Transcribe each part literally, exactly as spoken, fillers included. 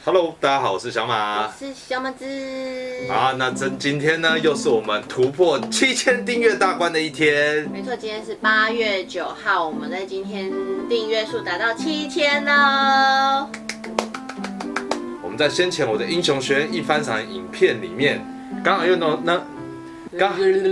Hello， 大家好，我是小马， 我是小马子。 好，那真今天呢，又是我们突破七千订阅大关的一天。 没错，今天是八月九号，我们在今天订阅数达到七千了。 我们在先前我的英雄学院一番赏影片里面，刚好用到那刚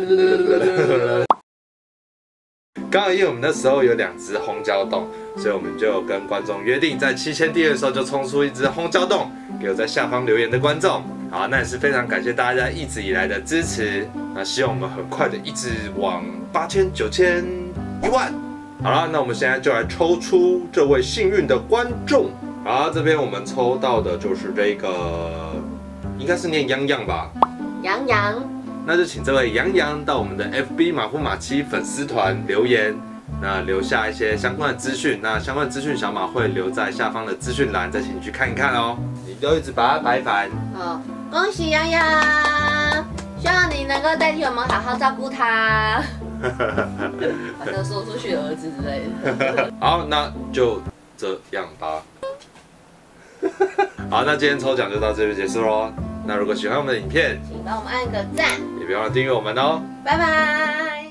刚好因为我们那时候有两只烘焦冻，所以我们就跟观众约定，在七千订阅的时候就冲出一只烘焦冻给我在下方留言的观众。好，那也是非常感谢大家一直以来的支持。那希望我们很快的一直往八千、九千、一万。好了，那我们现在就来抽出这位幸运的观众。好，这边我们抽到的就是这个，应该是念洋洋吧？ 洋洋。 那就请这位洋洋到我们的 F B 马夫马七粉丝团留言，那留下一些相关的资讯。那相关的资讯小马会留在下方的资讯栏，再请你去看一看哦。你都一直把它排反。 哦，恭喜洋洋，希望你能够代替我们好好照顾他。他的说出去的儿子之类的。 好，那就这样吧。好，那今天抽奖就到这边结束喽。那如果喜欢我们的影片， 请帮我们按个赞， 也别忘了订阅我们哦。 拜拜。